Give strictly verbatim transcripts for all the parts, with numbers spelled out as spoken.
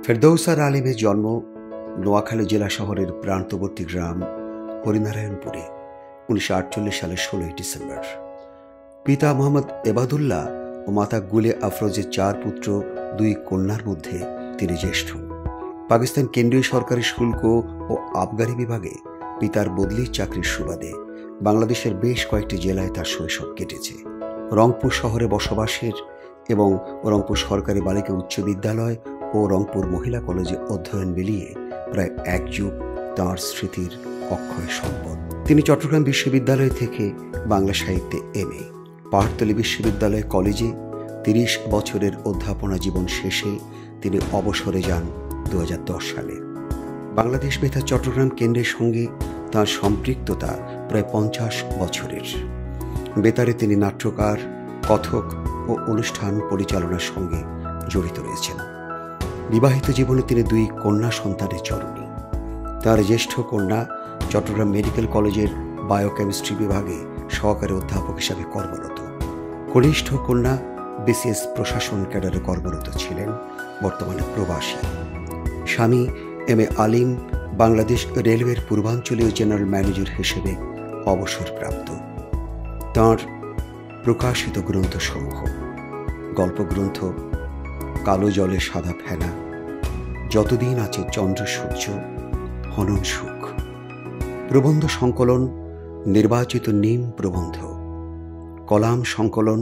ফেরদৌসার আলিমের জন্ম নোয়াখালী জেলা শহরের প্রান্তবর্তী গ্রাম হরিনারায়ণপুরে উনিশশো আটচল্লিশ সালের ষোলোই ডিসেম্বর। পিতা মোহাম্মদ এবাদুল্লাহ ও মাতা গুলে আফরোজের চার পুত্র দুই কন্যার মধ্যে তিনি জ্যেষ্ঠ। পাকিস্তান কেন্দ্রীয় সরকারি শুল্ক ও আবগারি বিভাগে পিতার বদলির চাকরির সুবাদে বাংলাদেশের বেশ কয়েকটি জেলায় তার শৈশব কেটেছে। রংপুর শহরে বসবাসের এবং রংপুর সরকারি বালিকা উচ্চ বিদ্যালয় ও রংপুর মহিলা কলেজে অধ্যয়ন মিলিয়ে প্রায় এক যুগ তাঁর স্মৃতির অক্ষয় সম্পদ। তিনি চট্টগ্রাম বিশ্ববিদ্যালয় থেকে বাংলা সাহিত্যে এম এ, পাহাড়তলী বিশ্ববিদ্যালয় কলেজে তিরিশ বছরের অধ্যাপনা জীবন শেষে তিনি অবসরে যান দু হাজার দশ সালে। বাংলাদেশ বেতার চট্টগ্রাম কেন্দ্রের সঙ্গে তাঁর সম্পৃক্ততা প্রায় পঞ্চাশ বছরের। বেতারে তিনি নাট্যকার, কথক ও অনুষ্ঠান পরিচালনার সঙ্গে জড়িত রয়েছেন। বিবাহিত জীবনে তিনি দুই কন্যা সন্তানের জননী। তার জ্যেষ্ঠ কন্যা চট্টগ্রাম মেডিকেল কলেজের বায়োকেমিস্ট্রি বিভাগে সহকারী অধ্যাপক হিসাবে কর্মরত। কনিষ্ঠ কন্যা বিসিএস প্রশাসন ক্যাডারে কর্মরত ছিলেন, বর্তমানে প্রবাসী। স্বামী এম এ আলিম বাংলাদেশ রেলওয়ের পূর্বাঞ্চলীয় জেনারেল ম্যানেজার হিসেবে অবসরপ্রাপ্ত। তাঁর প্রকাশিত গ্রন্থসমূহ: গল্পগ্রন্থ কালো জলে সাদা ফেনা, যতদিন আছে চন্দ্র সূর্য, হনন সুখ, প্রবন্ধ সংকলন নির্বাচিত নিম প্রবন্ধ, কলাম সংকলন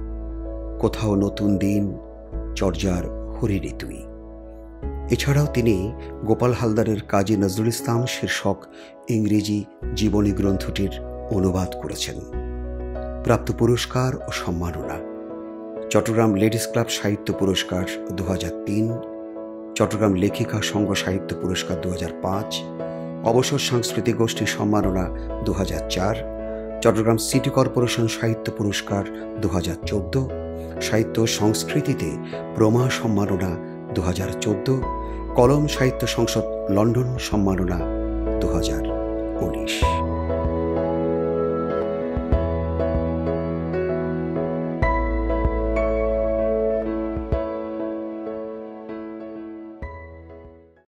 কোথাও নতুন দিন, চর্যার হরিণী তুই। এছাড়াও তিনি গোপাল হালদারের কাজী নজরুল ইসলাম শীর্ষক ইংরেজি জীবনী গ্রন্থটির অনুবাদ করেছেন। প্রাপ্ত পুরস্কার ও সম্মাননা: চট্টগ্রাম লেডিস ক্লাব সাহিত্য পুরস্কার দু হাজার তিন, চট্টগ্রাম লেখিকা সংঘ সাহিত্য পুরস্কার দু হাজার পাঁচ, অবসর সাংস্কৃতিক গোষ্ঠী সম্মাননা দু হাজার চার, চট্টগ্রাম সিটি কর্পোরেশন সাহিত্য পুরস্কার দু হাজার চোদ্দ, সাহিত্য সংস্কৃতিতে প্রমা সম্মাননা দু হাজার চোদ্দ, কলম সাহিত্য সংসদ লন্ডন সম্মাননা দু হাজার উনিশ।